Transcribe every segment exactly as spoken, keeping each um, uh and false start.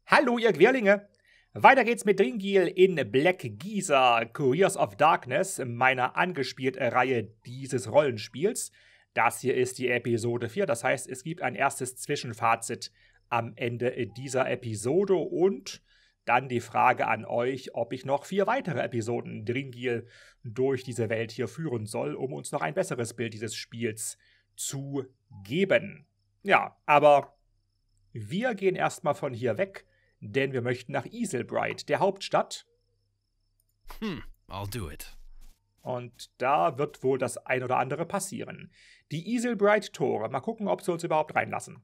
Hallo, ihr Querlinge! Weiter geht's mit Dringil in Black Giza, Couriers of Darkness, meiner angespielten Reihe dieses Rollenspiels. Das hier ist die Episode vier, das heißt, es gibt ein erstes Zwischenfazit am Ende dieser Episode und dann die Frage an euch, ob ich noch vier weitere Episoden Dringil durch diese Welt hier führen soll, um uns noch ein besseres Bild dieses Spiels zu geben. Ja, aber wir gehen erstmal von hier weg, denn wir möchten nach Iselbride, der Hauptstadt. Hm, I'll do it. Und da wird wohl das ein oder andere passieren. Die Iselbride-Tore. Mal gucken, ob sie uns überhaupt reinlassen.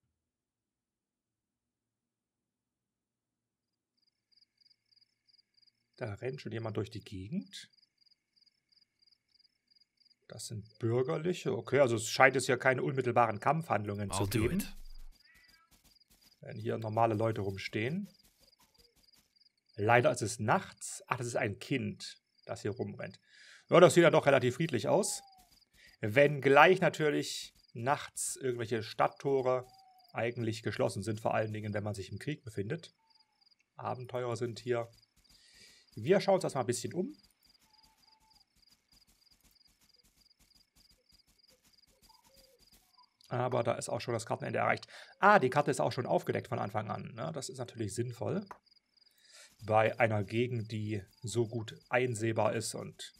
Da rennt schon jemand durch die Gegend. Das sind Bürgerliche. Okay, also es scheint es ja keine unmittelbaren Kampfhandlungen zu I'll do geben. it. Wenn hier normale Leute rumstehen. Leider ist es nachts. Ach, das ist ein Kind, das hier rumrennt. Ja, das sieht ja doch relativ friedlich aus. Wenngleich natürlich nachts irgendwelche Stadttore eigentlich geschlossen sind, vor allen Dingen, wenn man sich im Krieg befindet. Abenteurer sind hier. Wir schauen uns das mal ein bisschen um. Aber da ist auch schon das Kartenende erreicht. Ah, die Karte ist auch schon aufgedeckt von Anfang an. Ne? Das ist natürlich sinnvoll. Bei einer Gegend, die so gut einsehbar ist und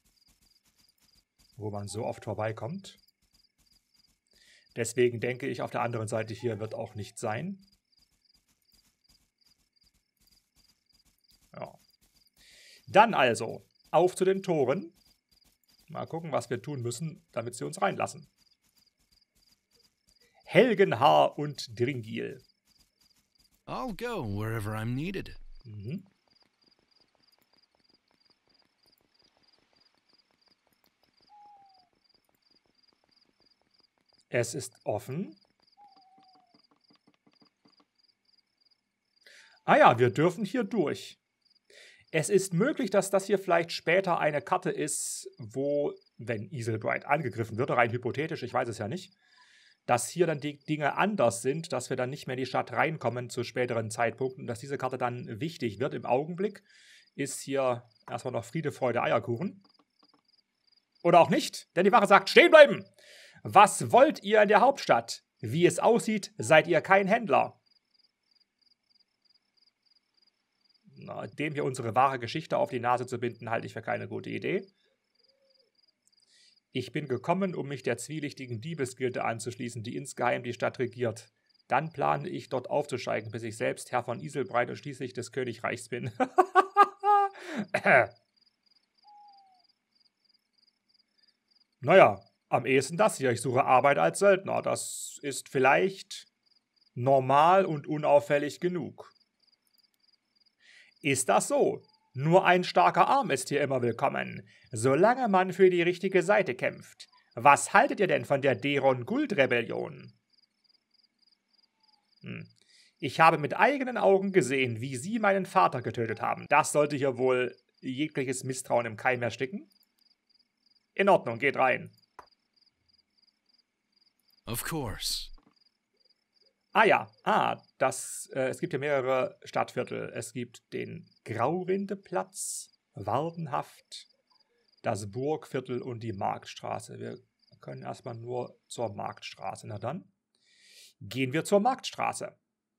wo man so oft vorbeikommt. Deswegen denke ich, auf der anderen Seite hier wird auch nichts sein. Ja. Dann also, auf zu den Toren. Mal gucken, was wir tun müssen, damit sie uns reinlassen. Helgenhaar und Dringil. I'll go wherever I'm needed. Mhm. Es ist offen. Ah ja, wir dürfen hier durch. Es ist möglich, dass das hier vielleicht später eine Karte ist, wo, wenn Iselbride angegriffen wird, rein hypothetisch, ich weiß es ja nicht, dass hier dann die Dinge anders sind, dass wir dann nicht mehr in die Stadt reinkommen zu späteren Zeitpunkten, dass diese Karte dann wichtig wird. Im Augenblick ist hier erstmal noch Friede, Freude, Eierkuchen. Oder auch nicht, denn die Wache sagt, stehen bleiben! Was wollt ihr in der Hauptstadt? Wie es aussieht, seid ihr kein Händler. Na, dem hier unsere wahre Geschichte auf die Nase zu binden, halte ich für keine gute Idee. Ich bin gekommen, um mich der zwielichtigen Diebesgilde anzuschließen, die insgeheim die Stadt regiert. Dann plane ich, dort aufzusteigen, bis ich selbst Herr von Iselbride und schließlich des Königreichs bin. Naja, am ehesten das hier. Ich suche Arbeit als Söldner. Das ist vielleicht normal und unauffällig genug. Ist das so? Nur ein starker Arm ist hier immer willkommen, solange man für die richtige Seite kämpft. Was haltet ihr denn von der Deron-Guld-Rebellion? Hm. Ich habe mit eigenen Augen gesehen, wie sie meinen Vater getötet haben. Das sollte hier wohl jegliches Misstrauen im Keim ersticken. In Ordnung, geht rein. Of course. Ah ja, ah, das, äh, es gibt ja mehrere Stadtviertel. Es gibt den Graurindeplatz, Wardenhaft, das Burgviertel und die Marktstraße. Wir können erstmal nur zur Marktstraße. Na dann, gehen wir zur Marktstraße.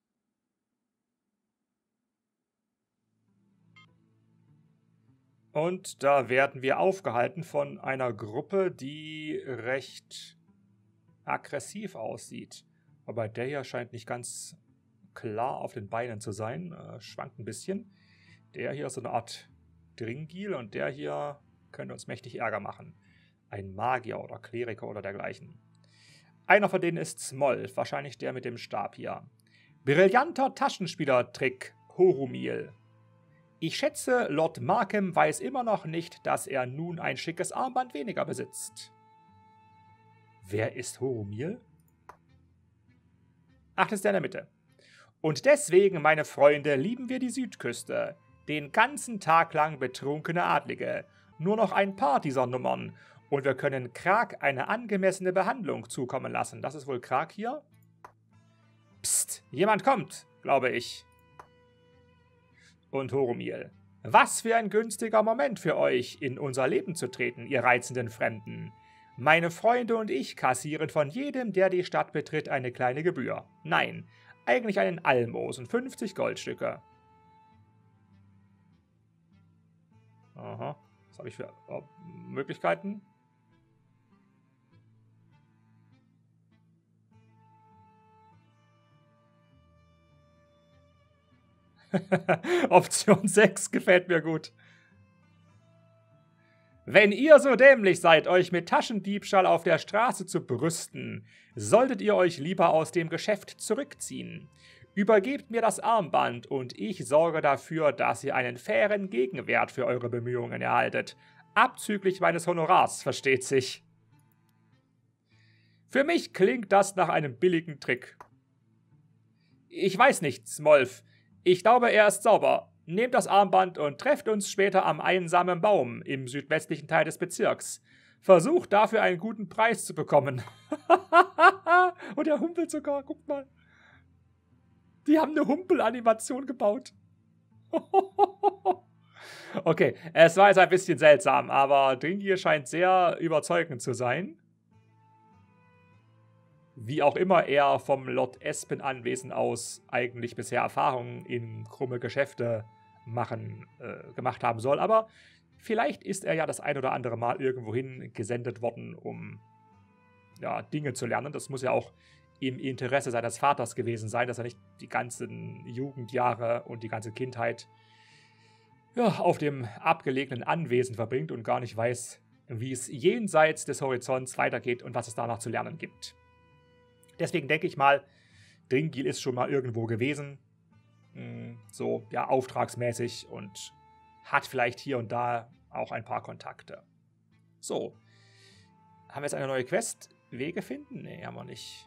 Und da werden wir aufgehalten von einer Gruppe, die recht aggressiv aussieht. Aber der hier scheint nicht ganz klar auf den Beinen zu sein. Äh, schwankt ein bisschen. Der hier ist so eine Art Dringil und der hier könnte uns mächtig Ärger machen. Ein Magier oder Kleriker oder dergleichen. Einer von denen ist Smolf, wahrscheinlich der mit dem Stab hier. Brillanter Taschenspielertrick, Horumil. Ich schätze, Lord Markham weiß immer noch nicht, dass er nun ein schickes Armband weniger besitzt. Wer ist Horumil? Ach, das ist der in der Mitte. Und deswegen, meine Freunde, lieben wir die Südküste. Den ganzen Tag lang betrunkene Adlige. Nur noch ein paar dieser Nummern. Und wir können Krag eine angemessene Behandlung zukommen lassen. Das ist wohl Krag hier? Psst, jemand kommt, glaube ich. und Horomiel. Was für ein günstiger Moment für euch, in unser Leben zu treten, ihr reizenden Fremden. Meine Freunde und ich kassieren von jedem, der die Stadt betritt, eine kleine Gebühr. Nein, eigentlich einen Almosen, fünfzig Goldstücke. Aha, was habe ich für oh, Möglichkeiten? Option sechs gefällt mir gut. Wenn ihr so dämlich seid, euch mit Taschendiebstahl auf der Straße zu brüsten, solltet ihr euch lieber aus dem Geschäft zurückziehen. Übergebt mir das Armband und ich sorge dafür, dass ihr einen fairen Gegenwert für eure Bemühungen erhaltet. Abzüglich meines Honorars, versteht sich. Für mich klingt das nach einem billigen Trick. Ich weiß nicht, Smolf. Ich glaube, er ist sauber. Nehmt das Armband und trefft uns später am einsamen Baum im südwestlichen Teil des Bezirks. Versucht dafür einen guten Preis zu bekommen. Und er humpelt sogar, guckt mal. Die haben eine Humpelanimation gebaut. Okay, es war jetzt ein bisschen seltsam, aber Dringil scheint sehr überzeugend zu sein. Wie auch immer er vom Lord Espen Anwesen aus eigentlich bisher Erfahrungen in krumme Geschäfte machen, äh, gemacht haben soll. Aber vielleicht ist er ja das ein oder andere Mal irgendwohin gesendet worden, um ja, Dinge zu lernen. Das muss ja auch im Interesse seines Vaters gewesen sein, dass er nicht die ganzen Jugendjahre und die ganze Kindheit ja, auf dem abgelegenen Anwesen verbringt und gar nicht weiß, wie es jenseits des Horizonts weitergeht und was es danach zu lernen gibt. Deswegen denke ich mal, Dringil ist schon mal irgendwo gewesen, so ja auftragsmäßig und hat vielleicht hier und da auch ein paar Kontakte. So, haben wir jetzt eine neue Quest? Wege finden? Nee, haben wir nicht.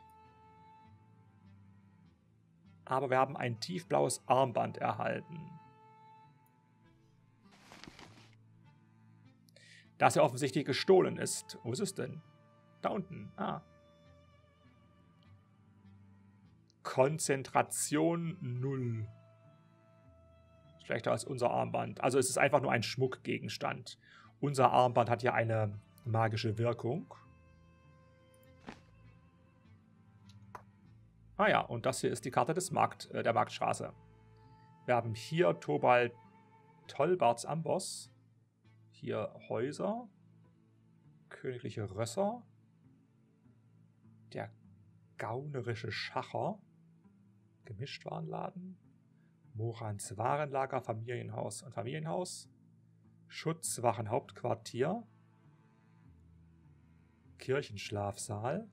Aber wir haben ein tiefblaues Armband erhalten. Das ja offensichtlich gestohlen ist. Wo ist es denn? Da unten. Ah. Konzentration null. Schlechter als unser Armband. Also es ist einfach nur ein Schmuckgegenstand. Unser Armband hat ja eine magische Wirkung. Ah ja, und das hier ist die Karte des Markt, äh, der Marktstraße. Wir haben hier Tobald Tollbarts Amboss. Hier Häuser. Königliche Rösser. Der gaunerische Schacher. Gemischtwarenladen. Morans Warenlager, Familienhaus und Familienhaus. Schutzwachen Hauptquartier. Kirchenschlafsaal.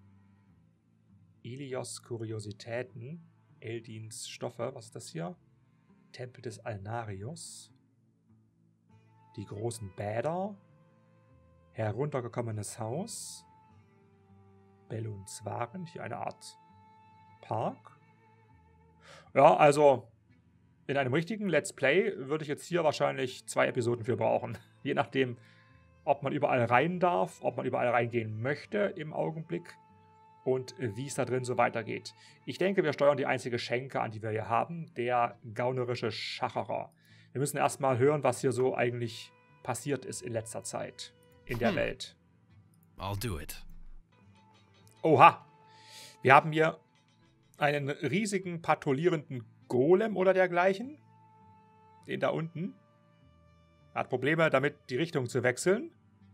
Ilios Kuriositäten. Eldins Stoffe, was ist das hier? Tempel des Alnarius. Die großen Bäder. Heruntergekommenes Haus. Belluns Waren, hier eine Art Park. Ja, also in einem richtigen Let's Play würde ich jetzt hier wahrscheinlich zwei Episoden für brauchen. Je nachdem, ob man überall rein darf, ob man überall reingehen möchte im Augenblick und wie es da drin so weitergeht. Ich denke, wir steuern die einzige Schenke an, die wir hier haben, der gaunerische Schacherer. Wir müssen erstmal hören, was hier so eigentlich passiert ist in letzter Zeit in der hm. Welt. I'll do it. Oha, wir haben hier einen riesigen patrouillierenden Golem oder dergleichen. Den da unten. Er hat Probleme damit, die Richtung zu wechseln.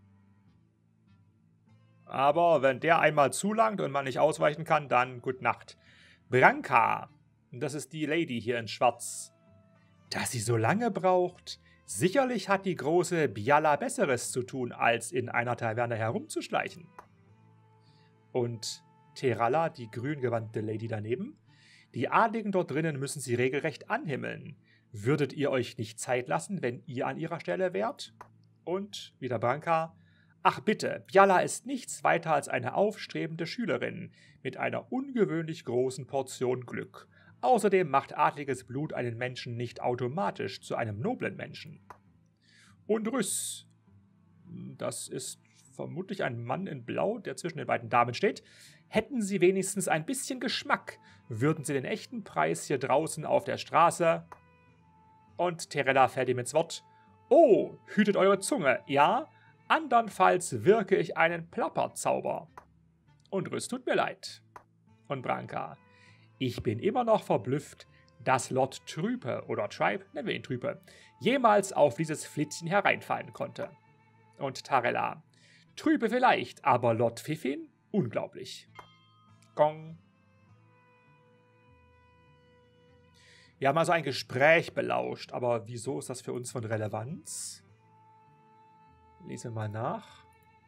Aber wenn der einmal zulangt und man nicht ausweichen kann, dann gut Nacht. Branka, das ist die Lady hier in Schwarz. Dass sie so lange braucht? Sicherlich hat die große Biala Besseres zu tun, als in einer Taverne herumzuschleichen. Und Teralla, die grüngewandte Lady daneben. Die Adligen dort drinnen müssen sie regelrecht anhimmeln. Würdet ihr euch nicht Zeit lassen, wenn ihr an ihrer Stelle wärt? Und wieder Branka. Ach bitte, Biala ist nichts weiter als eine aufstrebende Schülerin mit einer ungewöhnlich großen Portion Glück. Außerdem macht adliges Blut einen Menschen nicht automatisch zu einem noblen Menschen. Und Rüss, das ist vermutlich ein Mann in Blau, der zwischen den beiden Damen steht. Hätten sie wenigstens ein bisschen Geschmack, würden sie den echten Preis hier draußen auf der Straße Und Terella fällt ihm ins Wort. Oh, hütet eure Zunge, ja? Andernfalls wirke ich einen Plapperzauber. Und Rüst tut mir leid. Und Branka. Ich bin immer noch verblüfft, dass Lord Trüpe, oder Tribe, nennen wir ihn Trüpe, jemals auf dieses Flittchen hereinfallen konnte. Und Tarella. Trübe vielleicht, aber Lord Pfiffin? Unglaublich. Gong. Wir haben also ein Gespräch belauscht, aber wieso ist das für uns von Relevanz? Lesen wir mal nach.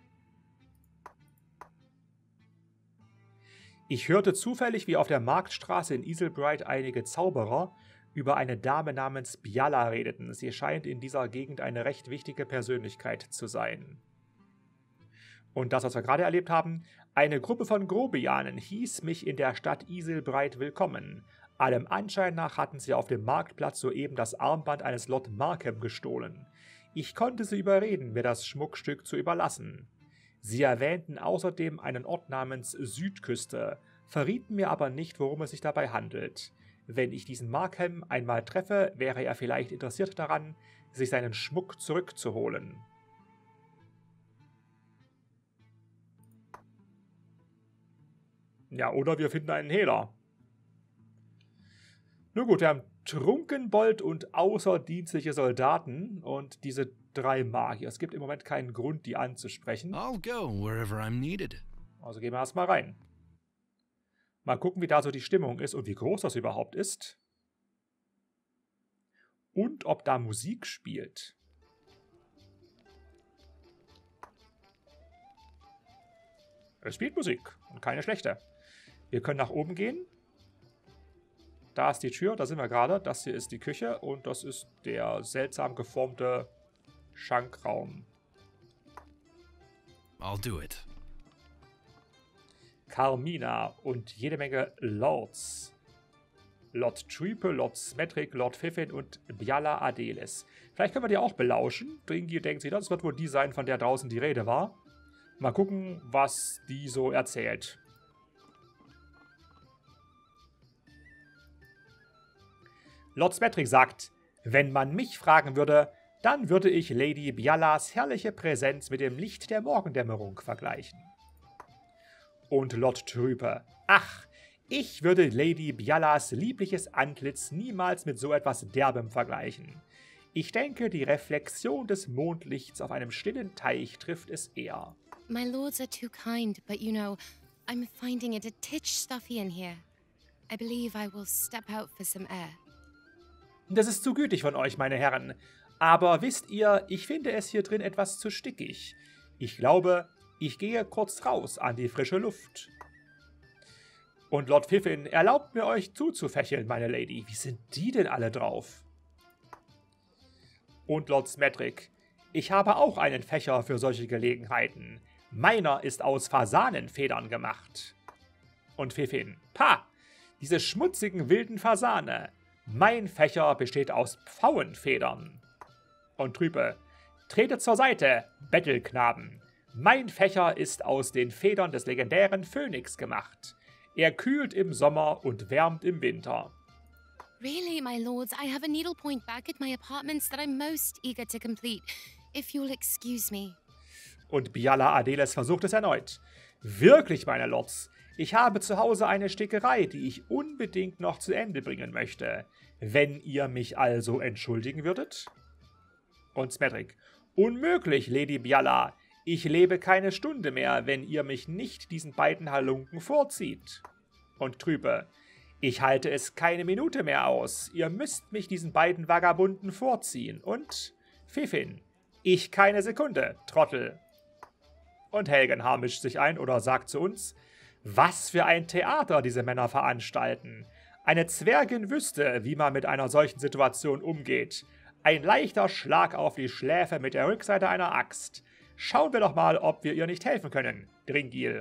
Ich hörte zufällig, wie auf der Marktstraße in Iselbright einige Zauberer über eine Dame namens Biala redeten. Sie scheint in dieser Gegend eine recht wichtige Persönlichkeit zu sein. Und das, was wir gerade erlebt haben, eine Gruppe von Grobianen hieß mich in der Stadt Iselbright willkommen. Allem Anschein nach hatten sie auf dem Marktplatz soeben das Armband eines Lord Markham gestohlen. Ich konnte sie überreden, mir das Schmuckstück zu überlassen. Sie erwähnten außerdem einen Ort namens Südküste, verrieten mir aber nicht, worum es sich dabei handelt. Wenn ich diesen Markham einmal treffe, wäre er vielleicht interessiert daran, sich seinen Schmuck zurückzuholen. Ja, oder wir finden einen Hehler. Nun gut, wir haben Trunkenbold und außerdienstliche Soldaten und diese drei Magier. Es gibt im Moment keinen Grund, die anzusprechen. I'll go wherever I'm needed. Also gehen wir erstmal rein. Mal gucken, wie da so die Stimmung ist und wie groß das überhaupt ist. Und ob da Musik spielt. Es spielt Musik und keine schlechte. Wir können nach oben gehen. Da ist die Tür, da sind wir gerade. Das hier ist die Küche und das ist der seltsam geformte Schankraum. I'll do it. Carmina und jede Menge Lords. Lord Trüpe, Lord Smetric, Lord Pfiffin und Biala Adelis. Vielleicht können wir die auch belauschen. Dringi denkt sich, das wird wohl die sein, von der draußen die Rede war. Mal gucken, was die so erzählt. Lord Smetric sagt, wenn man mich fragen würde, dann würde ich Lady Bialas herrliche Präsenz mit dem Licht der Morgendämmerung vergleichen. Und Lord Trüpe, ach, ich würde Lady Bialas liebliches Antlitz niemals mit so etwas Derbem vergleichen. Ich denke, die Reflexion des Mondlichts auf einem stillen Teich trifft es eher. My lords are too kind, but you know, I'm finding it a titch stuffy in here. I believe I will step out for some air. Das ist zu gütig von euch, meine Herren. Aber wisst ihr, ich finde es hier drin etwas zu stickig. Ich glaube, ich gehe kurz raus an die frische Luft. Und Lord Pfiffin, erlaubt mir euch zuzufächeln, meine Lady. Wie sind die denn alle drauf? Und Lord Smetric, ich habe auch einen Fächer für solche Gelegenheiten. Meiner ist aus Fasanenfedern gemacht. Und Pfiffin, pah, diese schmutzigen wilden Fasane. Mein Fächer besteht aus Pfauenfedern. Und Trüpe, tretet zur Seite, Bettelknaben. Mein Fächer ist aus den Federn des legendären Phönix gemacht. Er kühlt im Sommer und wärmt im Winter. Really, my lords, I have a needlepoint back at my apartments that I'm most eager to complete, if you'll excuse me. Und Biala Adelis versucht es erneut. Wirklich, meine Lords, ich habe zu Hause eine Stickerei, die ich unbedingt noch zu Ende bringen möchte. Wenn ihr mich also entschuldigen würdet? Und Smetric, unmöglich, Lady Biala. Ich lebe keine Stunde mehr, wenn ihr mich nicht diesen beiden Halunken vorzieht. Und Trübe, ich halte es keine Minute mehr aus. Ihr müsst mich diesen beiden Vagabunden vorziehen. Und Pfiffin, ich keine Sekunde, Trottel. Und Helgenhaar mischt sich ein oder sagt zu uns, was für ein Theater diese Männer veranstalten. Eine Zwergin wüsste, wie man mit einer solchen Situation umgeht. Ein leichter Schlag auf die Schläfe mit der Rückseite einer Axt. Schauen wir doch mal, ob wir ihr nicht helfen können, Dringil.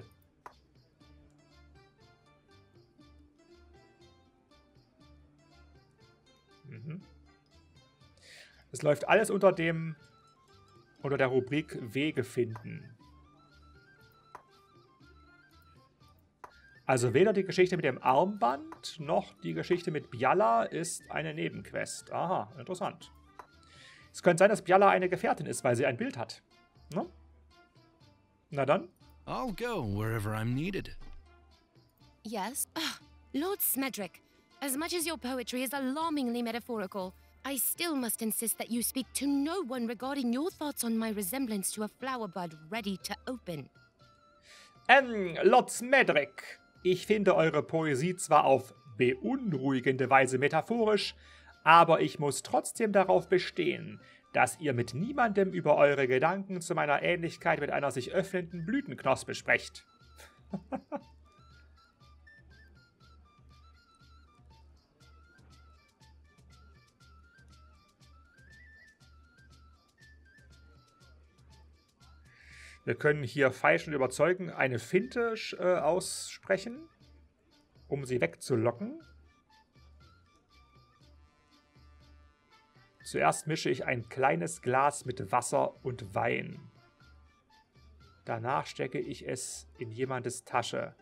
Mhm. Es läuft alles unter dem, unter der Rubrik Wege finden. Also weder die Geschichte mit dem Armband, noch die Geschichte mit Biala ist eine Nebenquest. Aha, interessant. Es könnte sein, dass Biala eine Gefährtin ist, weil sie ein Bild hat. Ne? Na dann. I'll go wherever I'm needed. Yes? Ugh, Lord Smedrick, as much as your poetry is alarmingly metaphorical, I still must insist that you speak to no one regarding your thoughts on my resemblance to a flower bud ready to open. Ähm, Lord Smedrick, ich finde eure Poesie zwar auf beunruhigende Weise metaphorisch, aber ich muss trotzdem darauf bestehen, dass ihr mit niemandem über eure Gedanken zu meiner Ähnlichkeit mit einer sich öffnenden Blütenknospe sprecht. Wir können hier falsch und überzeugen eine Finte äh, aussprechen, um sie wegzulocken. Zuerst mische ich ein kleines Glas mit Wasser und Wein. Danach stecke ich es in jemandes Tasche.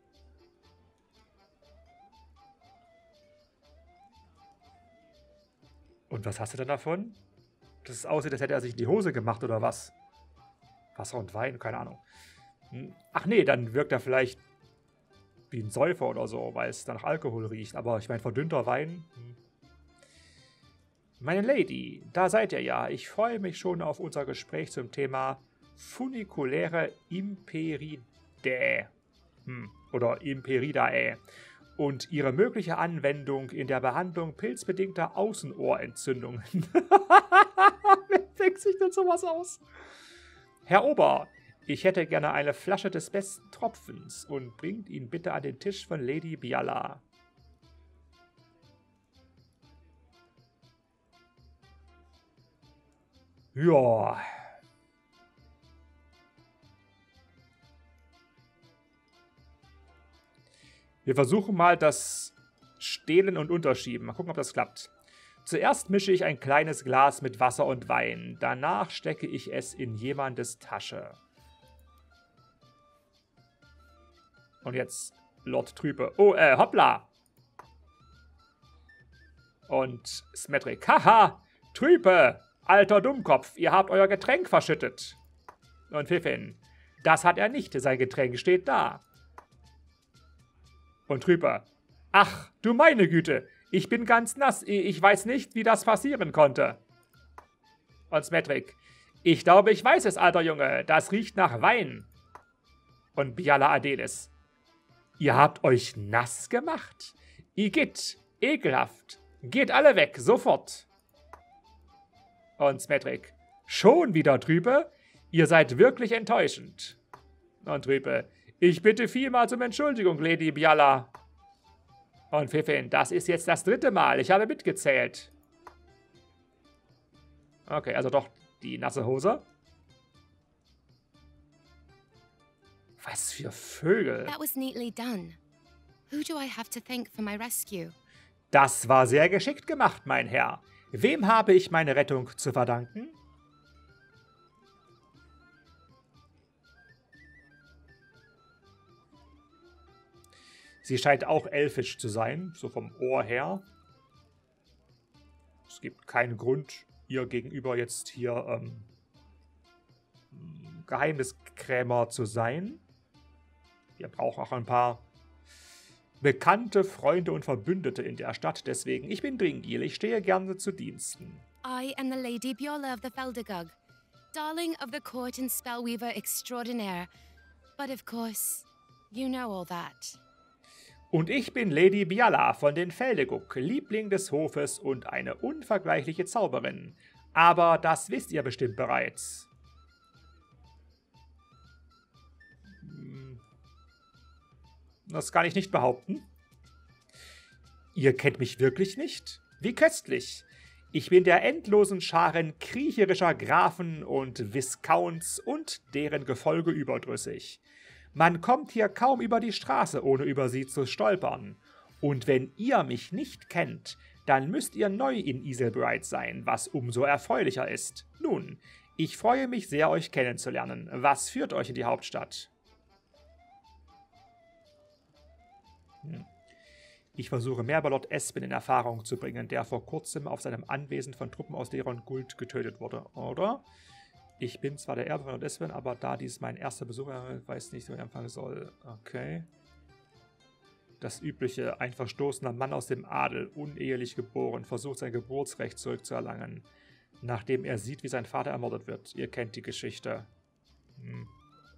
Und was hast du denn davon? Dass es aussieht, als hätte er sich in die Hose gemacht oder was? Wasser und Wein, keine Ahnung. Ach nee, dann wirkt er vielleicht wie ein Säufer oder so, weil es nach Alkohol riecht. Aber ich meine, verdünnter Wein. Hm. Meine Lady, da seid ihr ja. Ich freue mich schon auf unser Gespräch zum Thema Funikuläre Imperidae. Hm. Oder Imperidae. Und ihre mögliche Anwendung in der Behandlung pilzbedingter Außenohrentzündungen. Wer denkt sich denn sowas aus? Herr Ober, ich hätte gerne eine Flasche des besten Tropfens und bringt ihn bitte an den Tisch von Lady Biala. Ja. Wir versuchen mal das Stehlen und Unterschieben. Mal gucken, ob das klappt. Zuerst mische ich ein kleines Glas mit Wasser und Wein. Danach stecke ich es in jemandes Tasche. Und jetzt Lord Trübe. Oh, äh, hoppla. Und Smedrick. Haha, Trübe, alter Dummkopf, ihr habt euer Getränk verschüttet. Und Pfiffin. Das hat er nicht, sein Getränk steht da. Und Trübe. Ach, du meine Güte. Ich bin ganz nass. Ich weiß nicht, wie das passieren konnte. Und Smedrick. Ich glaube, ich weiß es, alter Junge. Das riecht nach Wein. Und Biala Adelis. Ihr habt euch nass gemacht? Igitt, ekelhaft. Geht alle weg, sofort. Und Smedrick. Schon wieder, Trübe? Ihr seid wirklich enttäuschend. Und Trübe. Ich bitte vielmals um Entschuldigung, Lady Biala. Und Pfiffin, das ist jetzt das dritte Mal. Ich habe mitgezählt. Okay, also doch die nasse Hose. Was für Vögel. That was neatly done. Who do I have to thank for my rescue? Das war sehr geschickt gemacht, mein Herr. Wem habe ich meine Rettung zu verdanken? Sie scheint auch elfisch zu sein, so vom Ohr her. Es gibt keinen Grund, ihr gegenüber jetzt hier ähm, Geheimniskrämer zu sein. Wir brauchen auch ein paar bekannte Freunde und Verbündete in der Stadt. Deswegen, ich bin Dringil, ich stehe gerne zu Diensten. I am the Lady Biola of the Feldagug, darling of the court and spellweaver extraordinaire. But of course, you know all that. Und ich bin Lady Biala von den Feldegug, Liebling des Hofes und eine unvergleichliche Zauberin. Aber das wisst ihr bestimmt bereits. Das kann ich nicht behaupten. Ihr kennt mich wirklich nicht? Wie köstlich. Ich bin der endlosen Scharen kriecherischer Grafen und Viscounts und deren Gefolge überdrüssig. Man kommt hier kaum über die Straße, ohne über sie zu stolpern. Und wenn ihr mich nicht kennt, dann müsst ihr neu in Iselbride sein, was umso erfreulicher ist. Nun, ich freue mich sehr, euch kennenzulernen. Was führt euch in die Hauptstadt? Hm. Ich versuche mehr über Lord Espen in Erfahrung zu bringen, der vor kurzem auf seinem Anwesen von Truppen aus Leron Guld getötet wurde, oder? Ich bin zwar der Erbe von Lord Espen, aber da dies mein erster Besuch ist, weiß nicht, wo ich anfangen soll. Okay. Das übliche, ein verstoßener Mann aus dem Adel, unehelich geboren, versucht sein Geburtsrecht zurückzuerlangen, nachdem er sieht, wie sein Vater ermordet wird. Ihr kennt die Geschichte. Hm.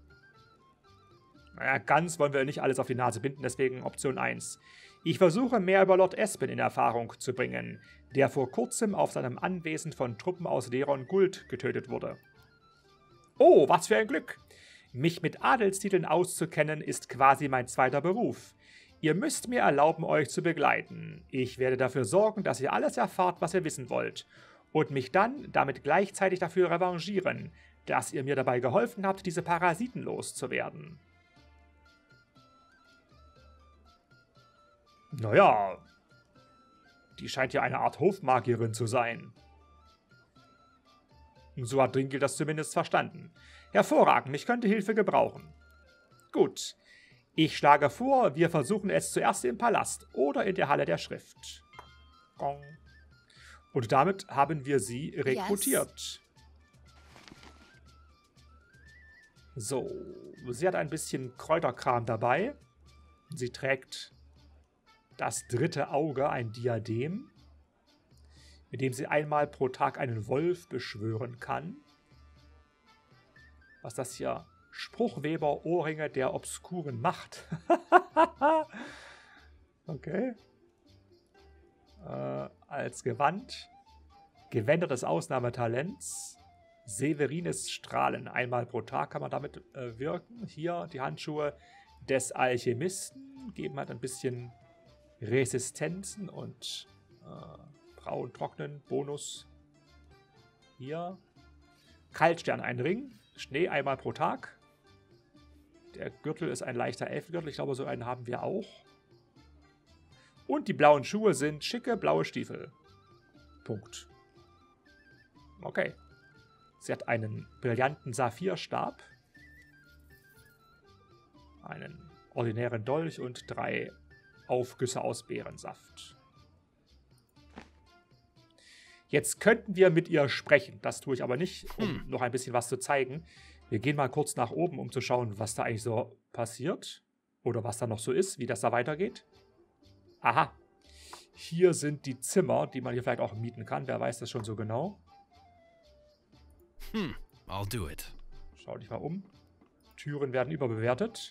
Naja, ganz wollen wir nicht alles auf die Nase binden, deswegen Option eins. Ich versuche mehr über Lord Espen in Erfahrung zu bringen, der vor kurzem auf seinem Anwesen von Truppen aus Leron Guld getötet wurde. Oh, was für ein Glück! Mich mit Adelstiteln auszukennen, ist quasi mein zweiter Beruf. Ihr müsst mir erlauben, euch zu begleiten. Ich werde dafür sorgen, dass ihr alles erfahrt, was ihr wissen wollt, und mich dann damit gleichzeitig dafür revanchieren, dass ihr mir dabei geholfen habt, diese Parasiten loszuwerden. Naja, die scheint ja eine Art Hofmagierin zu sein. So hat Dringil das zumindest verstanden. Hervorragend, ich könnte Hilfe gebrauchen. Gut, ich schlage vor, wir versuchen es zuerst im Palast oder in der Halle der Schrift. Und damit haben wir sie rekrutiert. Yes. So, sie hat ein bisschen Kräuterkram dabei. Sie trägt das dritte Auge, ein Diadem, mit dem sie einmal pro Tag einen Wolf beschwören kann. Was das hier? Spruchweber Ohrringe der obskuren Macht. Okay. Äh, als Gewand. Gewänder des Ausnahmetalents. Severines Strahlen. Einmal pro Tag kann man damit äh, wirken. Hier die Handschuhe des Alchemisten. Geben halt ein bisschen Resistenzen und äh, Braun trocknen. Bonus. Hier. Kaltstern, ein Ring. Schnee einmal pro Tag. Der Gürtel ist ein leichter Elfengürtel. Ich glaube, so einen haben wir auch. Und die blauen Schuhe sind schicke blaue Stiefel. Punkt. Okay. Sie hat einen brillanten Saphirstab. Einen ordinären Dolch und drei Aufgüsse aus Beerensaft. Jetzt könnten wir mit ihr sprechen. Das tue ich aber nicht, um hm. noch ein bisschen was zu zeigen. Wir gehen mal kurz nach oben, um zu schauen, was da eigentlich so passiert. Oder was da noch so ist, wie das da weitergeht. Aha. Hier sind die Zimmer, die man hier vielleicht auch mieten kann. Wer weiß das schon so genau? Hm, I'll do it. Schau dich mal um. Türen werden überbewertet.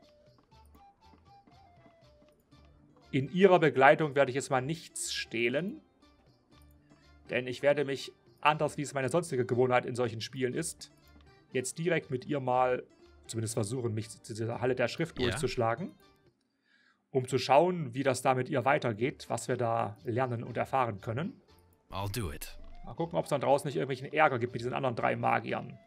In ihrer Begleitung werde ich jetzt mal nichts stehlen. Denn ich werde mich, anders wie es meine sonstige Gewohnheit in solchen Spielen ist, jetzt direkt mit ihr mal, zumindest versuchen, mich zu dieser Halle der Schrift yeah. durchzuschlagen, um zu schauen, wie das da mit ihr weitergeht, was wir da lernen und erfahren können. I'll do it. Mal gucken, ob es dann draußen nicht irgendwelchen Ärger gibt mit diesen anderen drei Magiern.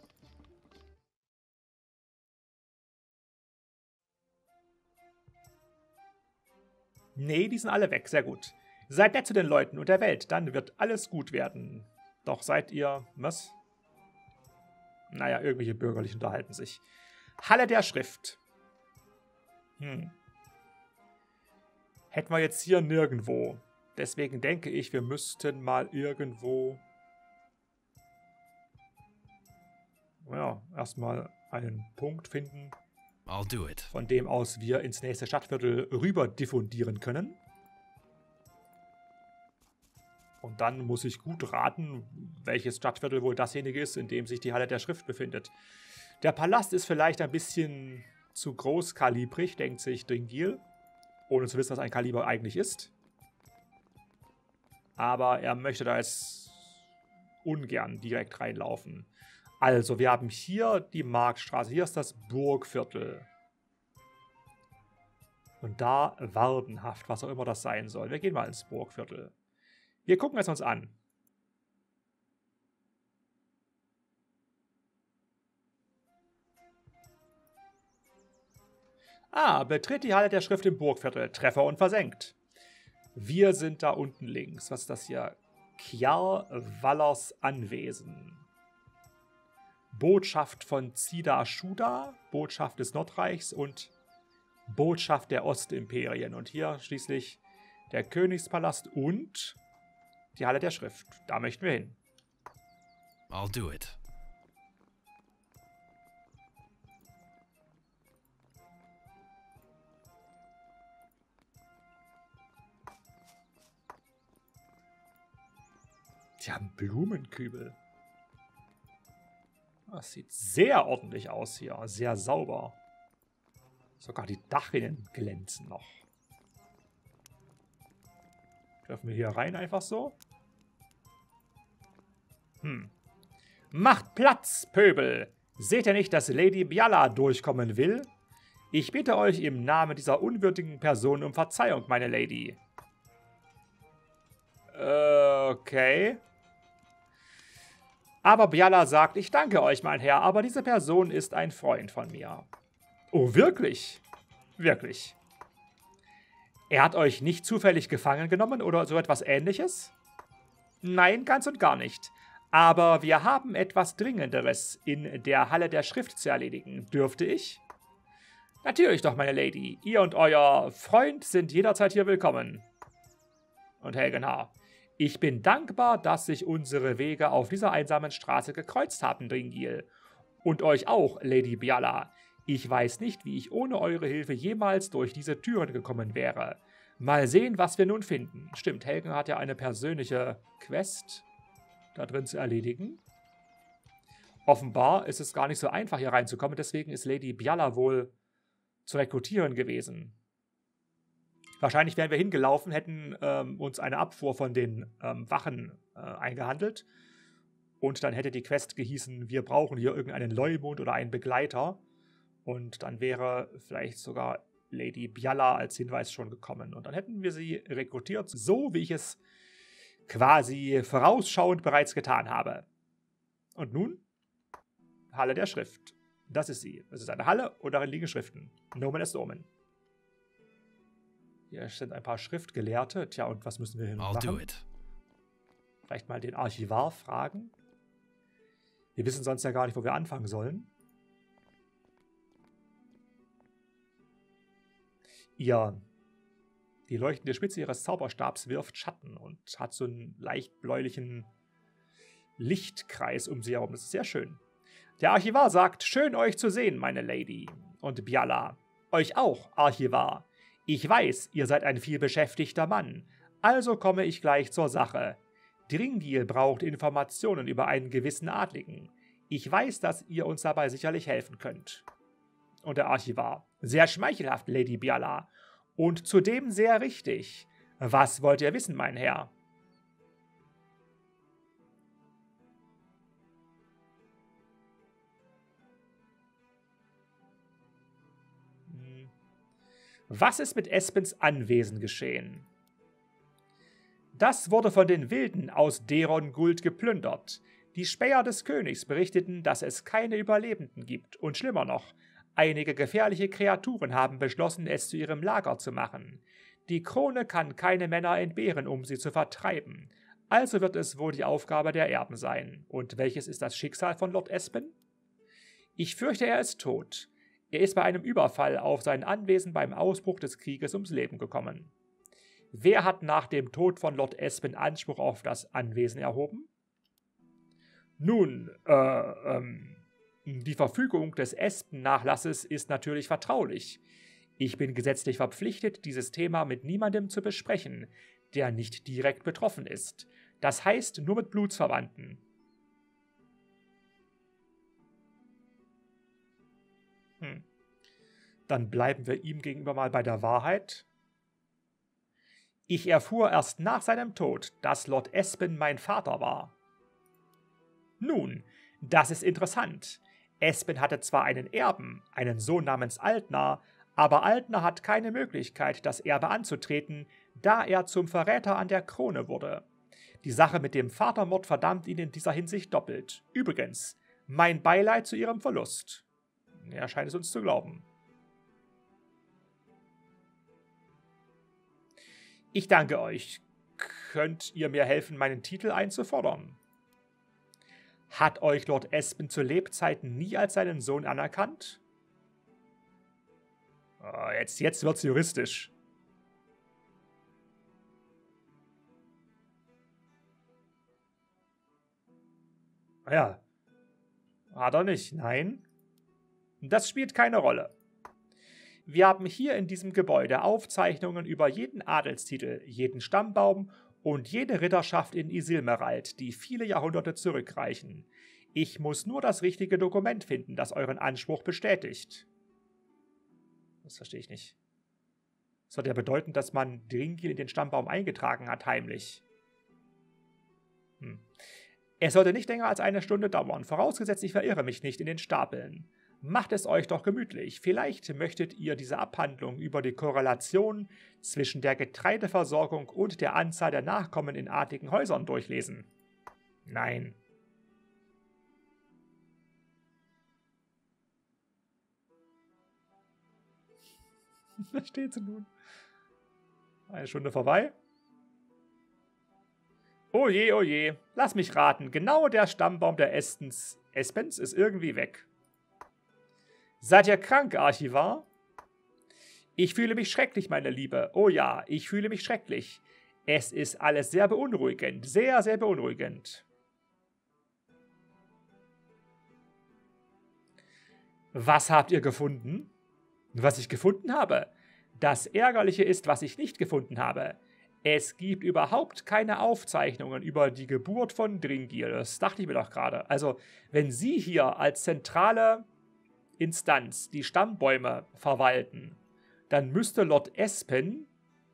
Nee, die sind alle weg. Sehr gut. Seid nett zu den Leuten und der Welt, dann wird alles gut werden. Doch seid ihr, was? Naja, irgendwelche Bürgerlichen unterhalten sich. Halle der Schrift. Hm. Hätten wir jetzt hier nirgendwo. Deswegen denke ich, wir müssten mal irgendwo... Ja, erstmal einen Punkt finden, I'll do it. Von dem aus wir ins nächste Stadtviertel rüber diffundieren können. Und dann muss ich gut raten, welches Stadtviertel wohl dasjenige ist, in dem sich die Halle der Schrift befindet. Der Palast ist vielleicht ein bisschen zu großkalibrig, denkt sich Dringil, ohne zu wissen, was ein Kaliber eigentlich ist. Aber er möchte da jetzt ungern direkt reinlaufen. Also, wir haben hier die Marktstraße, hier ist das Burgviertel. Und da Wardenhaft, was auch immer das sein soll. Wir gehen mal ins Burgviertel. Wir gucken es uns an. Ah, betritt die Halle der Schrift im Burgviertel. Treffer und versenkt. Wir sind da unten links. Was ist das hier? Kjar Wallers Anwesen. Botschaft von Zida Shuda, Botschaft des Nordreichs und Botschaft der Ostimperien. Und hier schließlich der Königspalast und die Halle der Schrift. Da möchten wir hin. I'll do it. Die haben Blumenkübel. Das sieht sehr ordentlich aus hier. Sehr sauber. Sogar die Dachrinnen glänzen noch. Dürfen wir hier rein einfach so? Hm. Macht Platz, Pöbel! Seht ihr nicht, dass Lady Biala durchkommen will? Ich bitte euch im Namen dieser unwürdigen Person um Verzeihung, meine Lady. Okay. Aber Biala sagt, ich danke euch, mein Herr, aber diese Person ist ein Freund von mir. Oh, wirklich? Wirklich. Er hat euch nicht zufällig gefangen genommen oder so etwas Ähnliches? Nein, ganz und gar nicht. Aber wir haben etwas Dringenderes in der Halle der Schrift zu erledigen. Dürfte ich? Natürlich doch, meine Lady. Ihr und euer Freund sind jederzeit hier willkommen. Und Helgenhaar. Ich bin dankbar, dass sich unsere Wege auf dieser einsamen Straße gekreuzt haben, Dringil. Und euch auch, Lady Biala. Ich weiß nicht, wie ich ohne eure Hilfe jemals durch diese Türen gekommen wäre. Mal sehen, was wir nun finden. Stimmt, Helgen hat ja eine persönliche Quest da drin zu erledigen. Offenbar ist es gar nicht so einfach, hier reinzukommen. Deswegen ist Lady Biala wohl zu rekrutieren gewesen. Wahrscheinlich wären wir hingelaufen, hätten ähm, uns eine Abfuhr von den ähm, Wachen äh, eingehandelt. Und dann hätte die Quest gehießen, wir brauchen hier irgendeinen Leumund oder einen Begleiter. Und dann wäre vielleicht sogar Lady Biala als Hinweis schon gekommen. Und dann hätten wir sie rekrutiert, so wie ich es quasi vorausschauend bereits getan habe. Und nun? Halle der Schrift. Das ist sie. Es ist eine Halle und darin liegen Schriften. Nomen est Omen. Hier sind ein paar Schriftgelehrte. Tja, und was müssen wir hier I'll machen? do it. Vielleicht mal den Archivar fragen. Wir wissen sonst ja gar nicht, wo wir anfangen sollen. Ihr, die leuchtende Spitze ihres Zauberstabs wirft Schatten und hat so einen leicht bläulichen Lichtkreis um sie herum. Das ist sehr schön. Der Archivar sagt, schön euch zu sehen, meine Lady. Und Biala, euch auch, Archivar. Ich weiß, ihr seid ein vielbeschäftigter Mann. Also komme ich gleich zur Sache. Dringil braucht Informationen über einen gewissen Adligen. Ich weiß, dass ihr uns dabei sicherlich helfen könnt. Und der Archivar, sehr schmeichelhaft, Lady Biala. Und zudem sehr richtig. Was wollt ihr wissen, mein Herr? Was ist mit Espens Anwesen geschehen? Das wurde von den Wilden aus Deron Guld geplündert. Die Späher des Königs berichteten, dass es keine Überlebenden gibt. Und schlimmer noch, einige gefährliche Kreaturen haben beschlossen, es zu ihrem Lager zu machen. Die Krone kann keine Männer entbehren, um sie zu vertreiben. Also wird es wohl die Aufgabe der Erben sein. Und welches ist das Schicksal von Lord Espen? Ich fürchte, er ist tot. Er ist bei einem Überfall auf sein Anwesen beim Ausbruch des Krieges ums Leben gekommen. Wer hat nach dem Tod von Lord Espen Anspruch auf das Anwesen erhoben? Nun, äh, ähm, die Verfügung des Espen-Nachlasses ist natürlich vertraulich. Ich bin gesetzlich verpflichtet, dieses Thema mit niemandem zu besprechen, der nicht direkt betroffen ist. Das heißt, nur mit Blutsverwandten. Hm. Dann bleiben wir ihm gegenüber mal bei der Wahrheit. Ich erfuhr erst nach seinem Tod, dass Lord Espen mein Vater war. Nun, das ist interessant. Espen hatte zwar einen Erben, einen Sohn namens Altnar, aber Altnar hat keine Möglichkeit, das Erbe anzutreten, da er zum Verräter an der Krone wurde. Die Sache mit dem Vatermord verdammt ihn in dieser Hinsicht doppelt. Übrigens, mein Beileid zu ihrem Verlust. Er scheint es uns zu glauben. Ich danke euch. Könnt ihr mir helfen, meinen Titel einzufordern? Hat euch Lord Espen zu Lebzeiten nie als seinen Sohn anerkannt? Oh, jetzt jetzt wird es juristisch. Ja. Hat er nicht. Nein. Das spielt keine Rolle. Wir haben hier in diesem Gebäude Aufzeichnungen über jeden Adelstitel, jeden Stammbaum und jede Ritterschaft in Isilmerald, die viele Jahrhunderte zurückreichen. Ich muss nur das richtige Dokument finden, das euren Anspruch bestätigt. Das verstehe ich nicht. Das sollte ja bedeuten, dass man Dringil in den Stammbaum eingetragen hat, heimlich. Hm. Es sollte nicht länger als eine Stunde dauern, vorausgesetzt ich verirre mich nicht in den Stapeln. Macht es euch doch gemütlich. Vielleicht möchtet ihr diese Abhandlung über die Korrelation zwischen der Getreideversorgung und der Anzahl der Nachkommen in adligen Häusern durchlesen. Nein. Da steht sie nun. Eine Stunde vorbei. Oh je, oh je. Lass mich raten. Genau der Stammbaum der Estens, Espens ist irgendwie weg. Seid ihr krank, Archivar? Ich fühle mich schrecklich, meine Liebe. Oh ja, ich fühle mich schrecklich. Es ist alles sehr beunruhigend. Sehr, sehr beunruhigend. Was habt ihr gefunden? Was ich gefunden habe? Das Ärgerliche ist, was ich nicht gefunden habe. Es gibt überhaupt keine Aufzeichnungen über die Geburt von Dringil. Das dachte ich mir doch gerade. Also, wenn Sie hier als zentrale Instanz die Stammbäume verwalten, dann müsste Lord Espen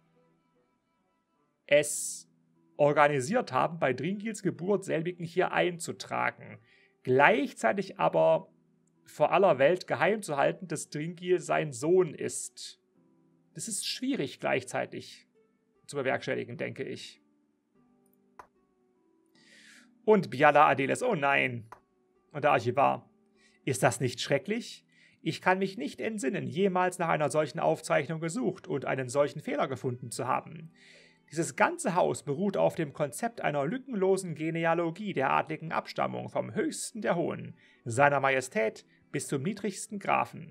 es organisiert haben, bei Dringils Geburt selbigen hier einzutragen. Gleichzeitig aber vor aller Welt geheim zu halten, dass Dringil sein Sohn ist. Das ist schwierig gleichzeitig zu bewerkstelligen, denke ich. Und Biala Adeles, oh nein. Und der Archivar. Ist das nicht schrecklich? Ich kann mich nicht entsinnen, jemals nach einer solchen Aufzeichnung gesucht und einen solchen Fehler gefunden zu haben. Dieses ganze Haus beruht auf dem Konzept einer lückenlosen Genealogie der adligen Abstammung vom höchsten der Hohen, seiner Majestät bis zum niedrigsten Grafen.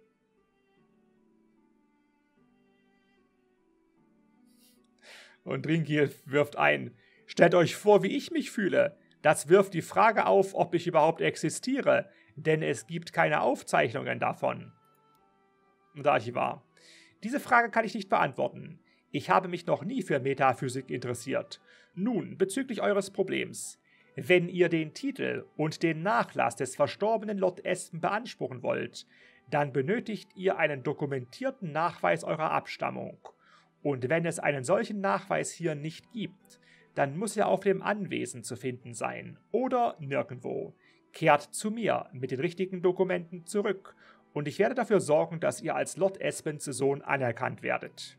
Und Dringil wirft ein, stellt euch vor, wie ich mich fühle. Das wirft die Frage auf, ob ich überhaupt existiere, denn es gibt keine Aufzeichnungen davon. Und der Archivar. Diese Frage kann ich nicht beantworten. Ich habe mich noch nie für Metaphysik interessiert. Nun, bezüglich eures Problems. Wenn ihr den Titel und den Nachlass des verstorbenen Lord Espen beanspruchen wollt, dann benötigt ihr einen dokumentierten Nachweis eurer Abstammung. Und wenn es einen solchen Nachweis hier nicht gibt, dann muss er auf dem Anwesen zu finden sein oder nirgendwo. Kehrt zu mir mit den richtigen Dokumenten zurück und ich werde dafür sorgen, dass ihr als Lord Espens Sohn anerkannt werdet.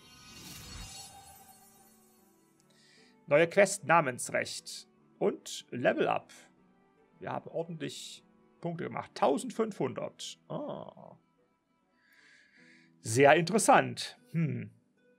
Neue Quest Namensrecht und Level Up. Wir haben ordentlich Punkte gemacht. eintausendfünfhundert. Oh. Sehr interessant. Hm.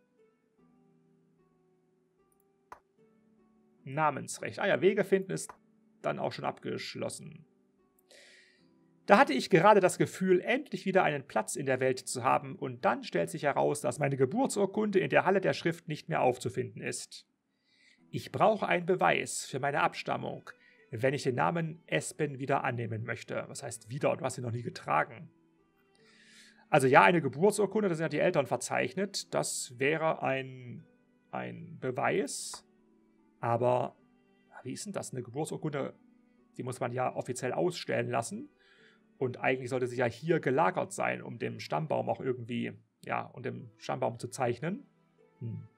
Namensrecht. Ah ja, Wege finden ist dann auch schon abgeschlossen. Da hatte ich gerade das Gefühl, endlich wieder einen Platz in der Welt zu haben, und dann stellt sich heraus, dass meine Geburtsurkunde in der Halle der Schrift nicht mehr aufzufinden ist. Ich brauche einen Beweis für meine Abstammung, wenn ich den Namen Espen wieder annehmen möchte. Was heißt wieder? Du hast ihn noch nie getragen. Also ja, eine Geburtsurkunde, da sind ja die Eltern verzeichnet. Das wäre ein, ein Beweis. Aber wie ist denn das? Eine Geburtsurkunde, die muss man ja offiziell ausstellen lassen. Und eigentlich sollte sie ja hier gelagert sein, um den Stammbaum auch irgendwie, ja, um den Stammbaum zu zeichnen. Hm.